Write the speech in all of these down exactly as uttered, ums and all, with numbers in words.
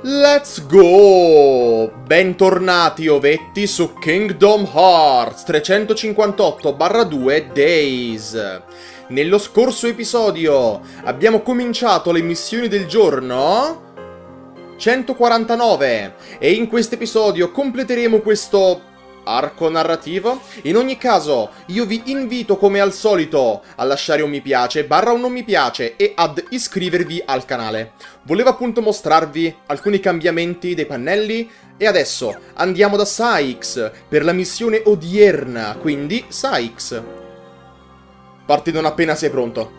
Let's go! Bentornati ovetti su Kingdom Hearts trecentocinquantotto barra due Days. Nello scorso episodio abbiamo cominciato le missioni del giorno centoquarantanove e in questo episodio completeremo questo arco narrativo. In ogni caso, io vi invito come al solito a lasciare un mi piace, barra un non mi piace e ad iscrivervi al canale. Volevo appunto mostrarvi alcuni cambiamenti dei pannelli e adesso andiamo da Saix per la missione odierna, quindi Saix. Parti non appena sei pronto.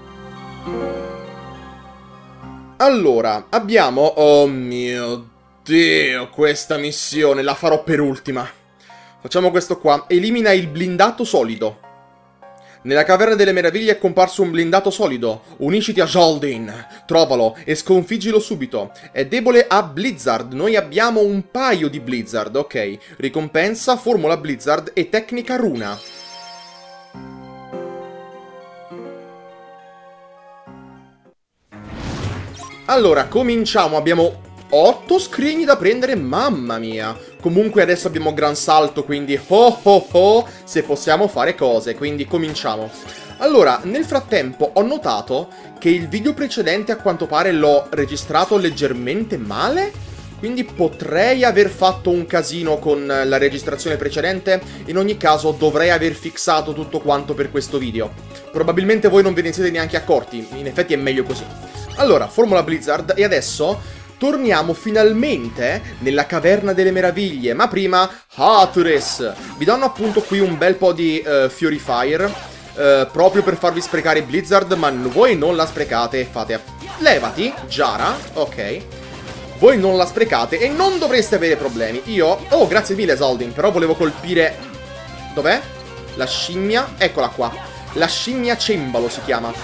Allora, abbiamo... oh mio Dio, questa missione la farò per ultima. Facciamo questo qua. Elimina il blindato solido. Nella caverna delle meraviglie è comparso un blindato solido. Unisciti a Zaldin. Trovalo e sconfiggilo subito. È debole a Blizzard. Noi abbiamo un paio di Blizzard, ok. Ricompensa, formula Blizzard e tecnica runa. Allora, cominciamo. Abbiamo otto scrigni da prendere, mamma mia. Comunque adesso abbiamo gran salto, quindi ho ho ho se possiamo fare cose, quindi cominciamo. Allora, nel frattempo ho notato che il video precedente a quanto pare l'ho registrato leggermente male, quindi potrei aver fatto un casino con la registrazione precedente. In ogni caso dovrei aver fissato tutto quanto per questo video. Probabilmente voi non ve ne siete neanche accorti, in effetti è meglio così. Allora, formula Blizzard e adesso torniamo finalmente nella caverna delle meraviglie, ma prima Hathores. Vi danno appunto qui un bel po' di uh, Fury Fire, uh, proprio per farvi sprecare Blizzard, ma voi non la sprecate, fate... Levati, Jara, ok. Voi non la sprecate e non dovreste avere problemi. Io... oh, grazie mille Zaldin, però volevo colpire... dov'è? La scimmia? Eccola qua. La scimmia cembalo si chiama.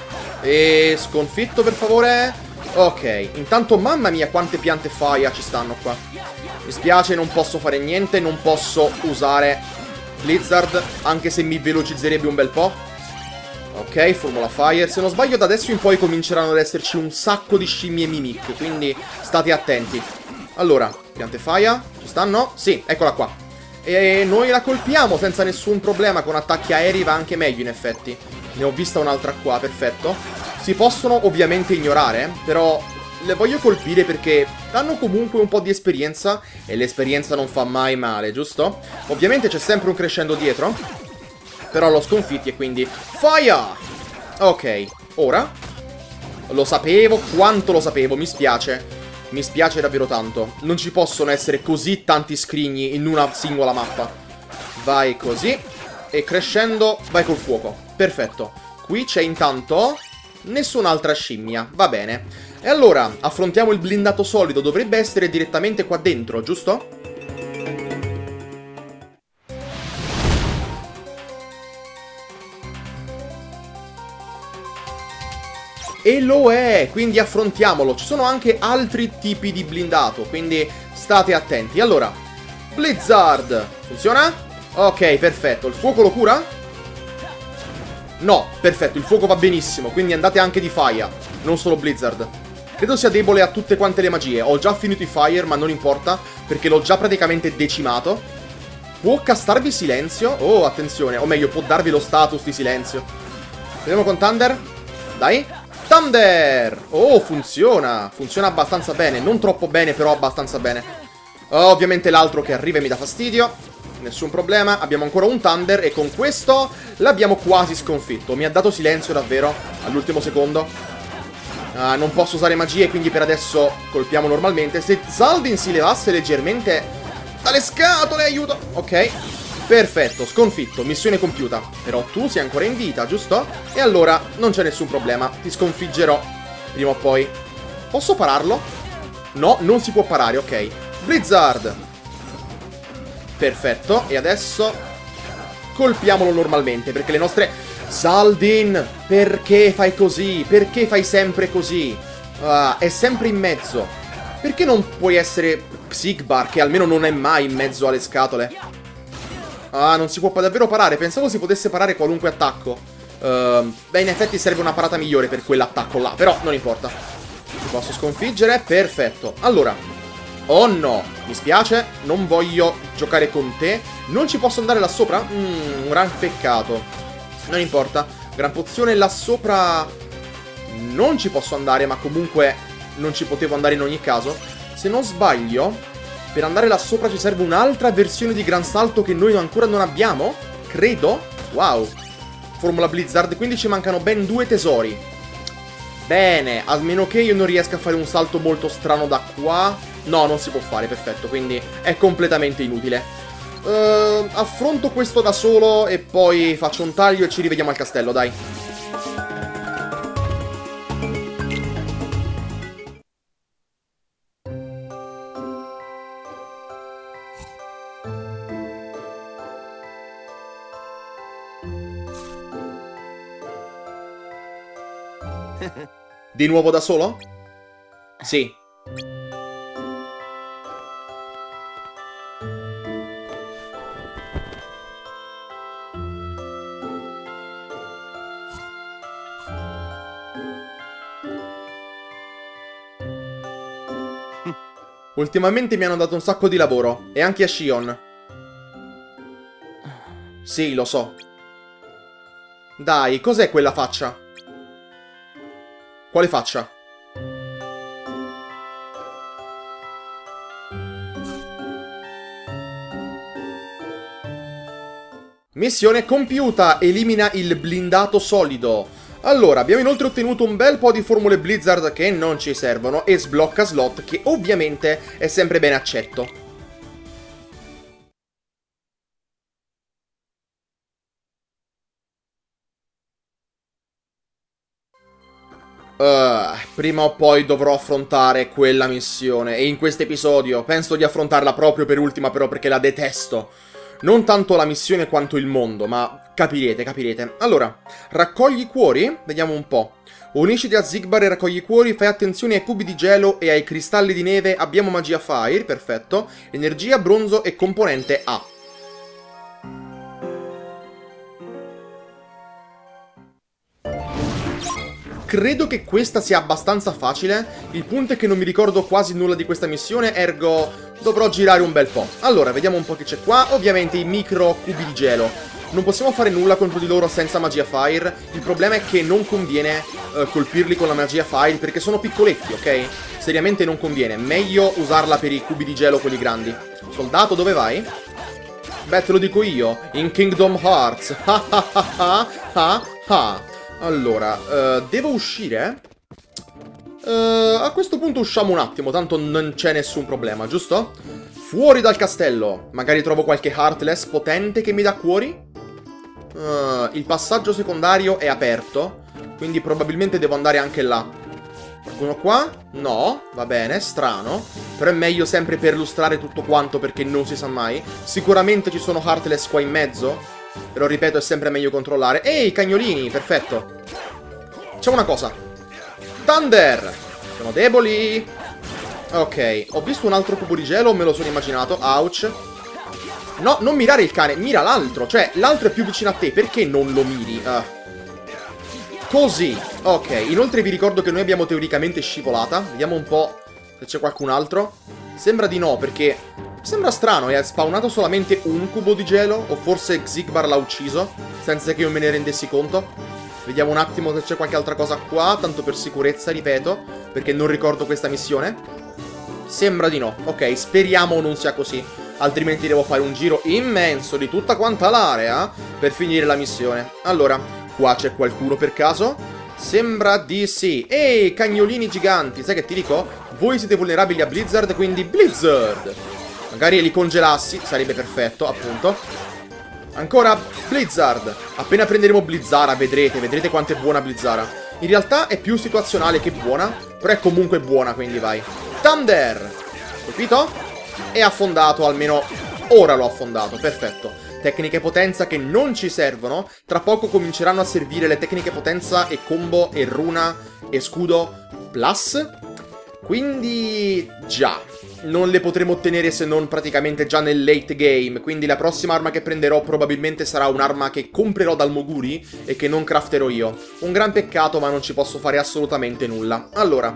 E sconfitto per favore... ok, intanto mamma mia quante piante faia ci stanno qua. Mi spiace, non posso fare niente, non posso usare Blizzard, anche se mi velocizzerebbe un bel po'. Ok, formula Fire. Se non sbaglio da adesso in poi cominceranno ad esserci un sacco di scimmie Mimic, quindi state attenti. Allora, piante faia, ci stanno? Sì, eccola qua. E noi la colpiamo senza nessun problema, con attacchi aerei va anche meglio in effetti. Ne ho vista un'altra qua, perfetto. Si possono ovviamente ignorare, però le voglio colpire perché danno comunque un po' di esperienza e l'esperienza non fa mai male, giusto? Ovviamente c'è sempre un crescendo dietro, però l'ho sconfitti e quindi fire! Ok, ora lo sapevo, quanto lo sapevo, mi spiace. Mi spiace davvero tanto. Non ci possono essere così tanti scrigni in una singola mappa. Vai così e crescendo vai col fuoco. Perfetto. Qui c'è intanto... nessun'altra scimmia, va bene. E allora, affrontiamo il blindato solido. Dovrebbe essere direttamente qua dentro, giusto? E lo è, quindi affrontiamolo. Ci sono anche altri tipi di blindato, quindi state attenti. Allora, Blizzard, funziona? Ok, perfetto. Il fuoco lo cura? No, perfetto, il fuoco va benissimo, quindi andate anche di Fire, non solo Blizzard. Credo sia debole a tutte quante le magie. Ho già finito i Fire, ma non importa, perché l'ho già praticamente decimato. Può castarvi silenzio? Oh, attenzione, o meglio, può darvi lo status di silenzio. Vediamo con Thunder. Dai. Thunder! Oh, funziona. Funziona abbastanza bene, non troppo bene, però abbastanza bene. Oh, ovviamente l'altro che arriva e mi dà fastidio. Nessun problema, abbiamo ancora un Thunder e con questo l'abbiamo quasi sconfitto. Mi ha dato silenzio davvero all'ultimo secondo. Ah, non posso usare magie, quindi per adesso colpiamo normalmente. Se Zaldin si levasse leggermente dalle scatole, aiuto. Ok, perfetto, sconfitto, missione compiuta. Però tu sei ancora in vita, giusto? E allora non c'è nessun problema, ti sconfiggerò prima o poi. Posso pararlo? No, non si può parare, ok. Blizzard. Perfetto, e adesso colpiamolo normalmente, perché le nostre... Zaldin, perché fai così? Perché fai sempre così? Ah, è sempre in mezzo. Perché non puoi essere Xigbar, che almeno non è mai in mezzo alle scatole? Ah, non si può davvero parare. Pensavo si potesse parare qualunque attacco. uh, Beh, in effetti serve una parata migliore per quell'attacco là, però non importa. Ti posso sconfiggere, perfetto. Allora, Oh no, mi spiace, non voglio giocare con te. Non ci posso andare là sopra? Mmm, un gran peccato. Non importa, gran pozione là sopra non ci posso andare, ma comunque non ci potevo andare in ogni caso. Se non sbaglio, per andare là sopra ci serve un'altra versione di gran salto che noi ancora non abbiamo? Credo? Wow. Formula Blizzard, quindi ci mancano ben due tesori. Bene, a meno che io non riesca a fare un salto molto strano da qua. No, non si può fare, perfetto, quindi è completamente inutile. uh, Affronto questo da solo e poi faccio un taglio e ci rivediamo al castello, dai. Di nuovo da solo? Sì. Ultimamente mi hanno dato un sacco di lavoro, e anche a Shion. Sì, lo so. Dai, cos'è quella faccia? Quale faccia? Missione compiuta! Elimina il blindato solido. Allora, abbiamo inoltre ottenuto un bel po' di formule Blizzard che non ci servono e sblocca slot che ovviamente è sempre ben accetto. Uh, prima o poi dovrò affrontare quella missione e in questo episodio penso di affrontarla proprio per ultima però perché la detesto. Non tanto la missione quanto il mondo, ma capirete, capirete. Allora, raccogli cuori? Vediamo un po'. Unisciti a Xigbar e raccogli cuori, fai attenzione ai cubi di gelo e ai cristalli di neve, abbiamo magia fire, perfetto. Energia, bronzo e componente A. Credo che questa sia abbastanza facile, il punto è che non mi ricordo quasi nulla di questa missione, ergo dovrò girare un bel po'. Allora, vediamo un po' che c'è qua, ovviamente i micro cubi di gelo. Non possiamo fare nulla contro di loro senza magia fire, il problema è che non conviene uh, colpirli con la magia fire perché sono piccoletti, ok? Seriamente non conviene, meglio usarla per i cubi di gelo quelli grandi. Soldato, dove vai? Beh, te lo dico io, in Kingdom Hearts. Ha ha ha ha ha ha. Allora, uh, devo uscire? Uh, a questo punto usciamo un attimo, tanto non c'è nessun problema, giusto? Fuori dal castello! Magari trovo qualche Heartless potente che mi dà cuori? Uh, il passaggio secondario è aperto, quindi probabilmente devo andare anche là. Qualcuno qua? No, va bene, strano. Però è meglio sempre perlustrare tutto quanto perché non si sa mai. Sicuramente ci sono Heartless qua in mezzo. Però ripeto, è sempre meglio controllare. Ehi, cagnolini, perfetto. C'è una cosa. Thunder! Sono deboli. Ok, ho visto un altro cubo di gelo, me lo sono immaginato. Ouch. No, non mirare il cane, mira l'altro. Cioè, l'altro è più vicino a te, perché non lo miri? Uh. Così. Ok, inoltre vi ricordo che noi abbiamo teoricamente scivolata. Vediamo un po' se c'è qualcun altro. Sembra di no, perché... Sembra strano, è spawnato solamente un cubo di gelo? O forse Xigbar l'ha ucciso? Senza che io me ne rendessi conto? Vediamo un attimo se c'è qualche altra cosa qua, tanto per sicurezza, ripeto, perché non ricordo questa missione. Sembra di no. Ok, speriamo non sia così. Altrimenti devo fare un giro immenso di tutta quanta l'area per finire la missione. Allora, qua c'è qualcuno per caso? Sembra di sì. Ehi, cagnolini giganti, sai che ti dico? Voi siete vulnerabili a Blizzard, quindi Blizzard! Magari li congelassi, sarebbe perfetto, appunto. Ancora Blizzard. Appena prenderemo Blizzara, vedrete, vedrete quanto è buona Blizzara. In realtà è più situazionale che buona, però è comunque buona, quindi vai. Thunder! Colpito? E affondato, almeno ora l'ho affondato, perfetto. Tecniche potenza che non ci servono. Tra poco cominceranno a servire le tecniche potenza e combo e runa e scudo plus. Quindi già, non le potremo ottenere se non praticamente già nel late game. Quindi la prossima arma che prenderò probabilmente sarà un'arma che comprerò dal Moguri e che non crafterò io. Un gran peccato, ma non ci posso fare assolutamente nulla. Allora,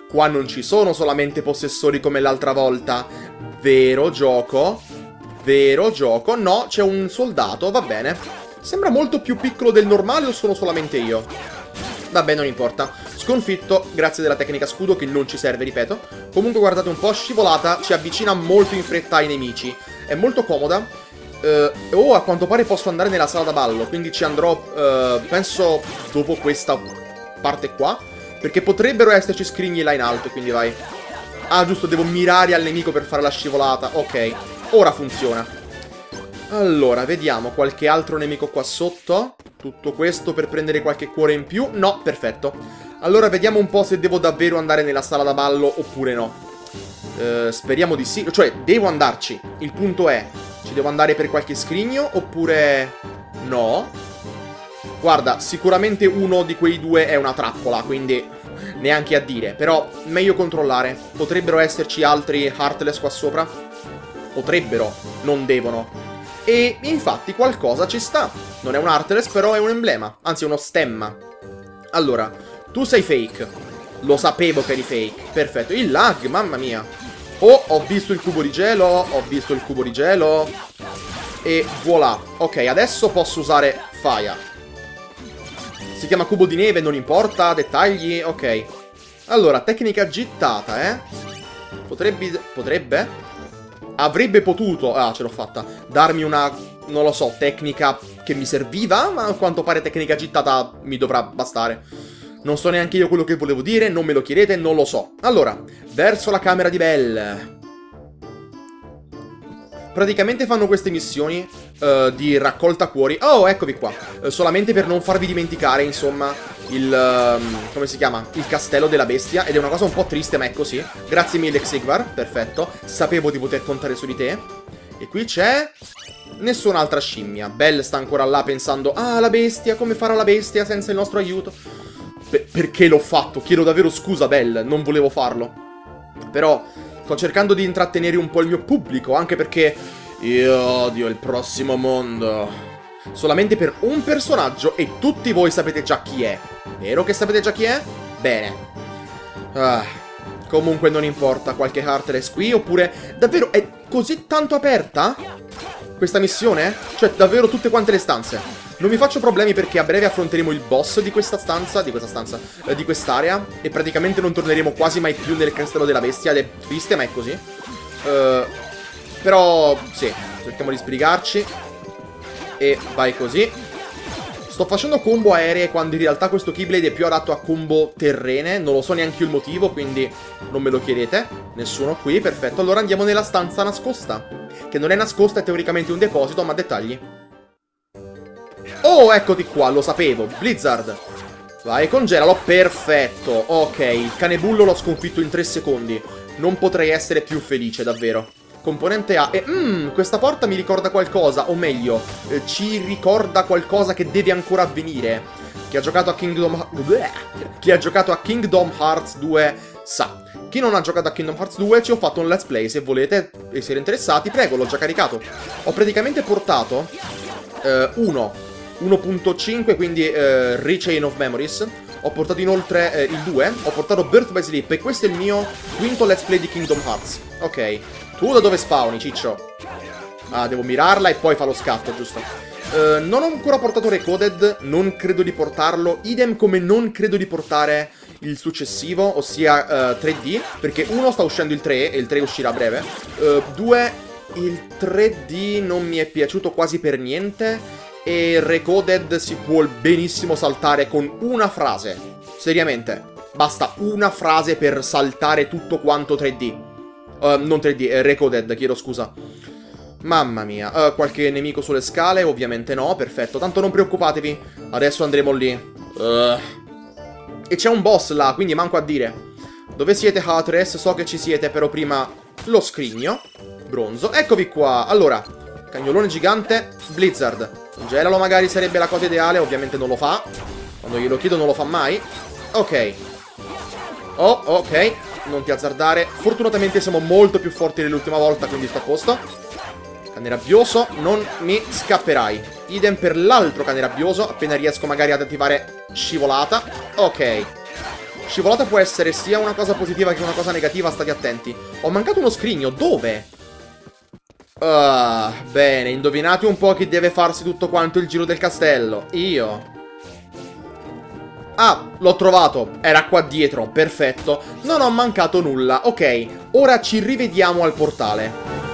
Qua non ci sono solamente possessori come l'altra volta. Vero gioco? Vero gioco? No, c'è un soldato, va bene. Sembra molto più piccolo del normale o sono solamente io? Vabbè, non importa. Sconfitto, grazie della tecnica scudo che non ci serve, ripeto. Comunque guardate un po', scivolata, ci avvicina molto in fretta ai nemici. È molto comoda. Uh, oh, a quanto pare posso andare nella sala da ballo, quindi ci andrò, uh, penso, dopo questa parte qua. Perché potrebbero esserci scrigni là in alto, quindi vai. Ah, giusto, devo mirare al nemico per fare la scivolata. Ok, ora funziona. Allora, vediamo qualche altro nemico qua sotto. Tutto questo per prendere qualche cuore in più. No, perfetto. Allora vediamo un po' se devo davvero andare nella sala da ballo oppure no. uh, Speriamo di sì. Cioè, devo andarci. Il punto è, ci devo andare per qualche scrigno oppure no? Guarda, sicuramente uno di quei due è una trappola, quindi neanche a dire. Però, meglio controllare. Potrebbero esserci altri Heartless qua sopra? Potrebbero, non devono. E infatti qualcosa ci sta. Non è un Heartless, però è un emblema. Anzi, uno stemma. Allora, tu sei fake. Lo sapevo che eri fake. Perfetto. Il lag, mamma mia. Oh, ho visto il cubo di gelo. Ho visto il cubo di gelo. E voilà. Ok, adesso posso usare Fire. Si chiama cubo di neve, non importa, dettagli, ok. Allora, tecnica gittata, eh. Potrebbe... Potrebbe? Avrebbe potuto... Ah, ce l'ho fatta. Darmi una, non lo so, tecnica che mi serviva, ma a quanto pare tecnica gittata mi dovrà bastare. Non so neanche io quello che volevo dire, non me lo chiedete, non lo so. Allora, verso la camera di Belle. Praticamente fanno queste missioni uh, di raccolta cuori. Oh, eccovi qua. Uh, solamente per non farvi dimenticare, insomma, il... Um, come si chiama? Il castello della bestia. Ed è una cosa un po' triste, ma è così. Grazie mille, Xigvar. Perfetto. Sapevo di poter contare su di te. E qui c'è... nessun'altra scimmia. Belle sta ancora là pensando... Ah, la bestia, come farà la bestia senza il nostro aiuto? Pe- perché l'ho fatto? Chiedo davvero scusa, Belle. Non volevo farlo. Però... sto cercando di intrattenere un po' il mio pubblico, anche perché io odio il prossimo mondo. Solamente per un personaggio e tutti voi sapete già chi è. Vero che sapete già chi è? Bene. Ah, comunque non importa, qualche Heartless qui, oppure... Davvero, è così tanto aperta questa missione? Cioè, davvero tutte quante le stanze. Non mi faccio problemi perché a breve affronteremo il boss di questa stanza, di questa stanza, eh, di quest'area. E praticamente non torneremo quasi mai più nel castello della bestia, ed è triste ma è così. uh, Però, sì, cerchiamo di sbrigarci. E vai così. Sto facendo combo aeree quando in realtà questo Keyblade è più adatto a combo terrene. Non lo so neanche io il motivo, quindi non me lo chiedete. Nessuno qui, perfetto. Allora andiamo nella stanza nascosta, che non è nascosta, è teoricamente un deposito, ma dettagli. Oh, eccoti qua, lo sapevo. Blizzard. Vai, congelalo, perfetto. Ok, il canebullo l'ho sconfitto in tre secondi. Non potrei essere più felice, davvero. Componente A. E, mmm, questa porta mi ricorda qualcosa, o meglio, eh, ci ricorda qualcosa che deve ancora avvenire. Chi ha giocato a Kingdom... Chi ha giocato a Kingdom Hearts due sa. Chi non ha giocato a Kingdom Hearts due, ci ho fatto un let's play. Se volete e siete interessati, prego, l'ho già caricato. Ho praticamente portato eh, uno uno punto cinque, quindi eh, Rechain of Memories. Ho portato inoltre eh, il due. Ho portato Birth by Sleep. E questo è il mio quinto let's play di Kingdom Hearts. Ok. Tu da dove spawni, ciccio? Ah, devo mirarla e poi fa lo scatto, giusto? Uh, non ho ancora portato Recoded. Non credo di portarlo. Idem come non credo di portare il successivo, ossia uh, tre D. Perché uno sta uscendo il tre e il tre uscirà a breve. uh, Due, il tre D non mi è piaciuto quasi per niente. E Recoded si può benissimo saltare con una frase. Seriamente, basta una frase per saltare tutto quanto tre D. uh, Non tre D, eh, Recoded, chiedo scusa. Mamma mia, uh, qualche nemico sulle scale? Ovviamente no, perfetto. Tanto non preoccupatevi, adesso andremo lì. uh. E c'è un boss là, quindi manco a dire. Dove siete, Heartless? So che ci siete, però prima lo scrigno. Bronzo, eccovi qua. Allora, cagnolone gigante, Blizzard. Congelalo magari sarebbe la cosa ideale, ovviamente non lo fa. Quando glielo chiedo non lo fa mai. Ok. Oh, ok, non ti azzardare. Fortunatamente siamo molto più forti dell'ultima volta, quindi sto a posto. Cane rabbioso, non mi scapperai. Idem per l'altro cane rabbioso. Appena riesco magari ad attivare scivolata. Ok. Scivolata può essere sia una cosa positiva che una cosa negativa, state attenti. Ho mancato uno scrigno, dove? Ah, bene, indovinate un po' chi deve farsi tutto quanto il giro del castello. Io. Ah, l'ho trovato, era qua dietro, perfetto. Non ho mancato nulla, ok. Ora ci rivediamo al portale.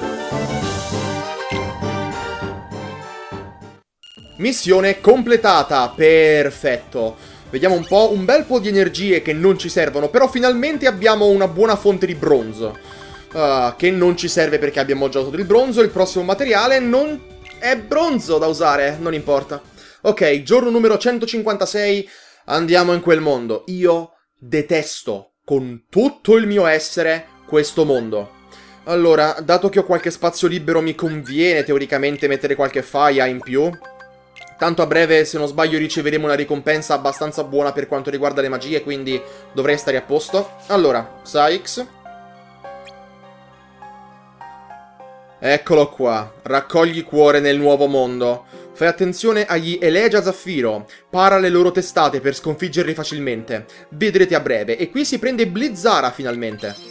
Missione completata, perfetto. Vediamo un po', un bel po' di energie che non ci servono, però finalmente abbiamo una buona fonte di bronzo. Uh, che non ci serve perché abbiamo già usato il bronzo, il prossimo materiale non è bronzo da usare, non importa. Ok, giorno numero centocinquantasei, andiamo in quel mondo. Io detesto con tutto il mio essere questo mondo. Allora, dato che ho qualche spazio libero mi conviene teoricamente mettere qualche faia in più. Tanto a breve, se non sbaglio, riceveremo una ricompensa abbastanza buona per quanto riguarda le magie, quindi dovrei stare a posto. Allora, Sykes. Eccolo qua. Raccogli cuore nel nuovo mondo. Fai attenzione agli Elegia Zaffiro. Para le loro testate per sconfiggerli facilmente. Vedrete a breve. E qui si prende Blizzara finalmente.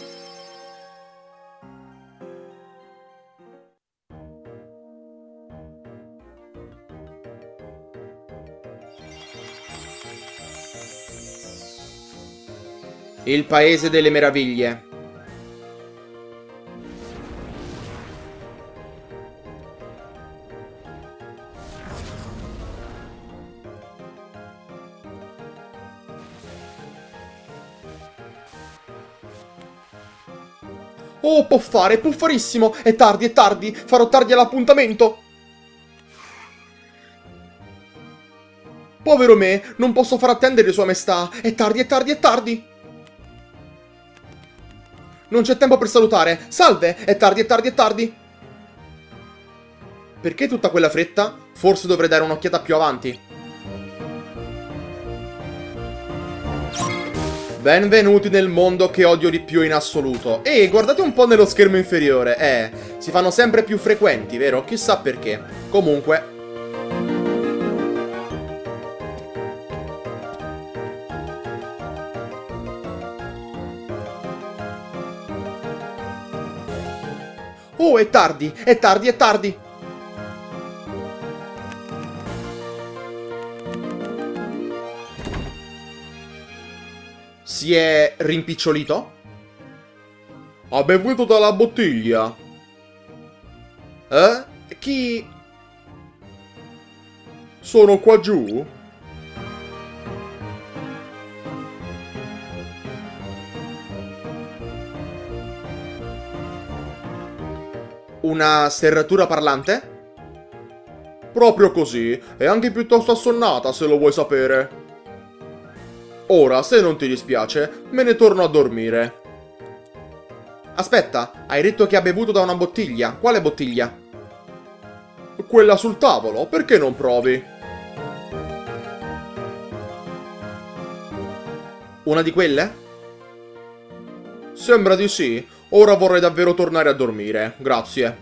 Il paese delle meraviglie. Oh, può fare, può farissimo. È tardi, è tardi. Farò tardi all'appuntamento. Povero me, non posso far attendere Sua Maestà. È tardi, è tardi, è tardi. Non c'è tempo per salutare. Salve, è tardi, è tardi, è tardi. Perché tutta quella fretta? Forse dovrei dare un'occhiata più avanti. Benvenuti nel mondo che odio di più in assoluto. E guardate un po' nello schermo inferiore. Eh, si fanno sempre più frequenti, vero? Chissà perché. Comunque... Oh, è tardi, è tardi, è tardi. Si è rimpicciolito? Ha bevuto dalla bottiglia. Eh? Chi? Sono qua giù? Una serratura parlante? Proprio così, è anche piuttosto assonnata se lo vuoi sapere. Ora, se non ti dispiace, me ne torno a dormire. Aspetta, hai detto che ha bevuto da una bottiglia. Quale bottiglia? Quella sul tavolo, perché non provi? Una di quelle? Sembra di sì. Ora vorrei davvero tornare a dormire. Grazie.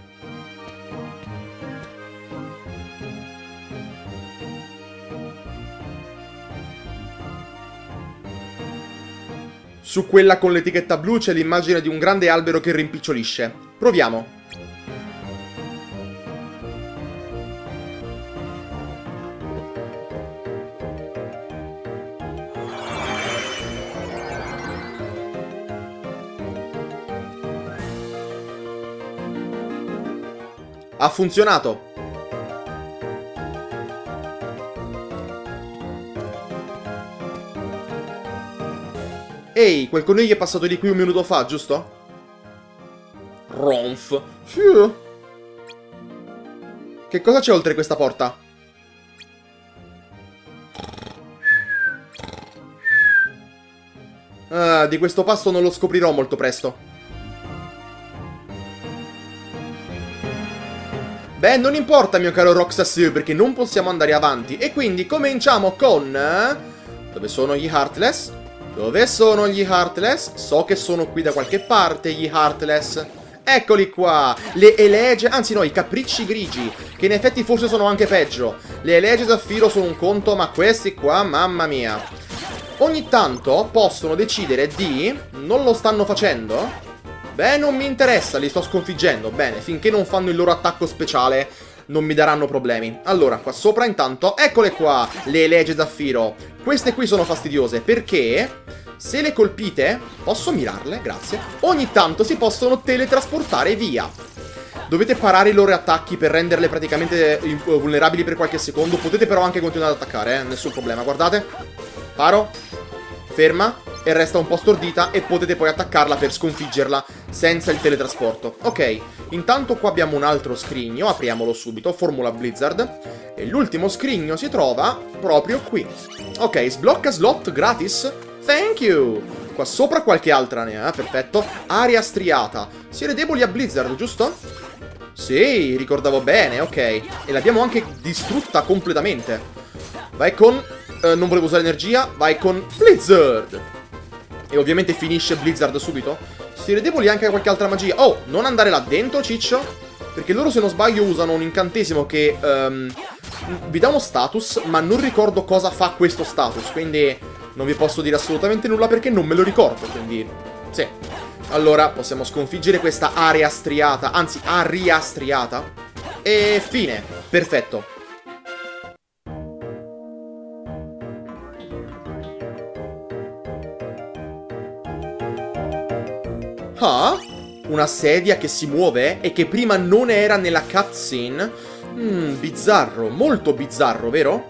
Su quella con l'etichetta blu c'è l'immagine di un grande albero che rimpicciolisce. Proviamo. Ha funzionato! Ehi, quel coniglio è passato di qui un minuto fa, giusto? Ronf. Fiu. Che cosa c'è oltre questa porta? Ah, di questo pasto non lo scoprirò molto presto. Beh, non importa, mio caro Roxas, perché non possiamo andare avanti. E quindi cominciamo con... Dove sono gli Heartless? Dove sono gli Heartless? So che sono qui da qualche parte, gli Heartless. Eccoli qua! Le Elegie... Anzi no, i Capricci Grigi, che in effetti forse sono anche peggio. Le Elegie Zaffiro sono un conto, ma questi qua, mamma mia. Ogni tanto possono decidere di... Non lo stanno facendo? Beh, non mi interessa, li sto sconfiggendo. Bene, finché non fanno il loro attacco speciale non mi daranno problemi. Allora, qua sopra intanto, eccole qua, le Elegie Zaffiro. Queste qui sono fastidiose perché se le colpite, posso mirarle, grazie, ogni tanto si possono teletrasportare via. Dovete parare i loro attacchi per renderle praticamente vulnerabili per qualche secondo. Potete però anche continuare ad attaccare, eh, nessun problema. Guardate, paro, ferma e resta un po' stordita e potete poi attaccarla per sconfiggerla senza il teletrasporto. Ok, intanto qua abbiamo un altro scrigno, apriamolo subito, Formula Blizzard, e l'ultimo scrigno si trova proprio qui. Ok, sblocca slot gratis, thank you! Qua sopra qualche altra ne ha, perfetto. Area striata, siete deboli a Blizzard, giusto? Sì, ricordavo bene, ok. E l'abbiamo anche distrutta completamente. Vai con... Eh, non volevo usare energia, vai con Blizzard! E ovviamente finisce Blizzard subito. Siete deboli anche a qualche altra magia. Oh, non andare là dentro, ciccio. Perché loro, se non sbaglio, usano un incantesimo che um, vi dà uno status, ma non ricordo cosa fa questo status. Quindi non vi posso dire assolutamente nulla perché non me lo ricordo. Quindi, sì. Allora, possiamo sconfiggere questa area striata. Anzi, aria striata. E fine. Perfetto. Ah, una sedia che si muove e che prima non era nella cutscene? Mmm, bizzarro, molto bizzarro, vero?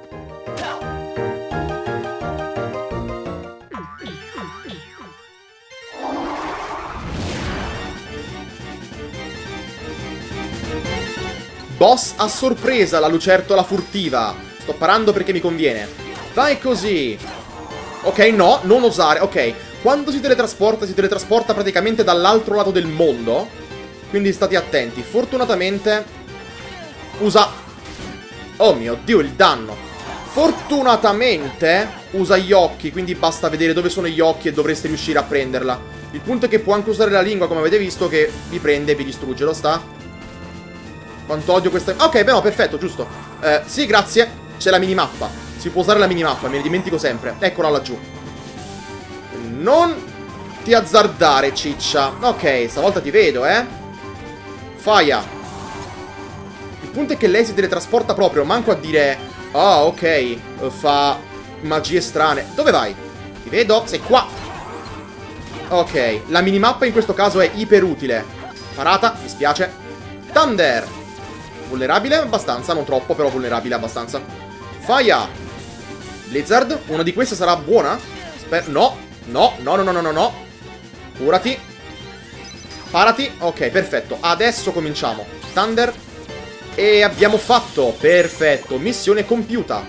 Boss a sorpresa, la lucertola furtiva. Sto parando perché mi conviene. Vai così. Ok, no, non osare, ok. Quando si teletrasporta, si teletrasporta praticamente dall'altro lato del mondo. Quindi state attenti. Fortunatamente usa... Oh mio Dio, il danno. Fortunatamente usa gli occhi, quindi basta vedere dove sono gli occhi e dovreste riuscire a prenderla. Il punto è che può anche usare la lingua, come avete visto, che vi prende e vi distrugge, lo sta? Quanto odio questa... Ok, beh no, perfetto, giusto. Eh, sì, grazie. C'è la minimappa. Si può usare la minimappa, me ne dimentico sempre. Eccola laggiù. Non ti azzardare, ciccia. Ok, stavolta ti vedo, eh. Faia. Il punto è che lei si teletrasporta proprio, manco a dire... Ah, ok, fa magie strane. Dove vai? Ti vedo, sei qua. Ok, la minimappa in questo caso è iper utile. Parata, mi spiace. Thunder. Vulnerabile abbastanza, non troppo, però vulnerabile abbastanza. Faia. Blizzard, una di queste sarà buona? Sper no. No, no, no, no, no, no, no. Curati. Parati. Ok, perfetto. Adesso cominciamo. Thunder. E abbiamo fatto. Perfetto. Missione compiuta.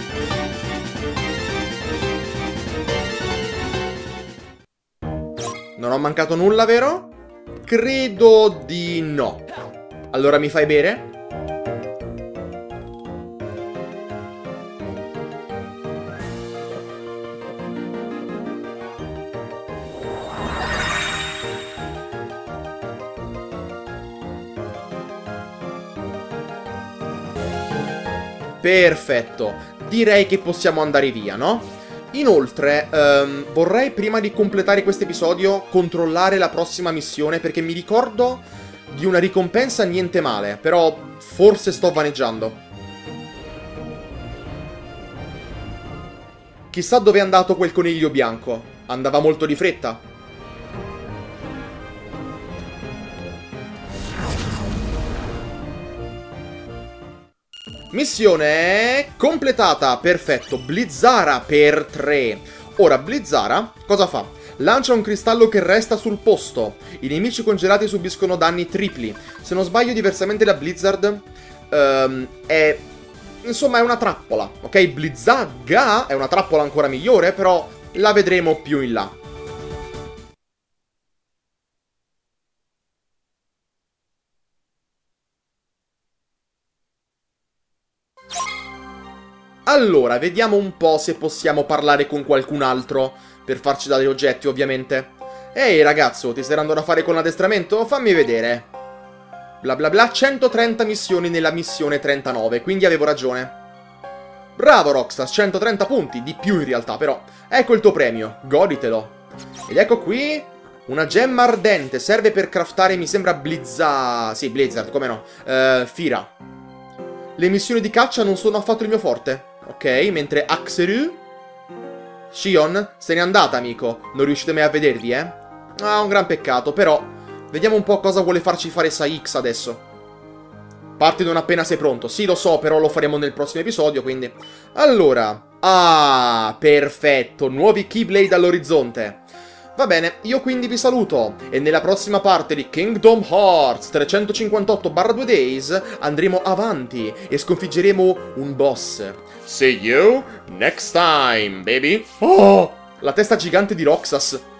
Non ho mancato nulla, vero? Credo di no. Allora mi fai bere? Perfetto, direi che possiamo andare via, no? Inoltre, um, vorrei prima di completare questo episodio controllare la prossima missione perché mi ricordo di una ricompensa niente male, però forse sto vaneggiando. Chissà dove è andato quel coniglio bianco. Andava molto di fretta? Missione completata, perfetto. Blizzara per tre. Ora, Blizzara cosa fa? Lancia un cristallo che resta sul posto. I nemici congelati subiscono danni tripli. Se non sbaglio, diversamente da Blizzard, um, è... insomma, è una trappola, ok? Blizzaga è una trappola ancora migliore, però la vedremo più in là. Allora, vediamo un po' se possiamo parlare con qualcun altro per farci dare oggetti, ovviamente. Ehi, ragazzo, ti stai dando da fare con l'addestramento? Fammi vedere. Bla bla bla, centotrenta missioni nella missione trentanove, quindi avevo ragione. Bravo Roxas, centotrenta punti, di più in realtà, però. Ecco il tuo premio, goditelo. Ed ecco qui, una gemma ardente, serve per craftare, mi sembra, Blizzard. Sì, Blizzard, come no. Uh, Fira. Le missioni di caccia non sono affatto il mio forte. Ok, mentre Axeru... Shion, se n'è andata, amico. Non riuscite mai a vedervi, eh? Ah, un gran peccato, però... Vediamo un po' cosa vuole farci fare Saix adesso. Parti non appena sei pronto. Sì, lo so, però lo faremo nel prossimo episodio, quindi... Allora... Ah, perfetto. Nuovi Keyblade all'orizzonte. Va bene, io quindi vi saluto. E nella prossima parte di Kingdom Hearts trecentocinquantotto barra due Days andremo avanti e sconfiggeremo un boss. See you next time, baby. Oh! La testa gigante di Roxas.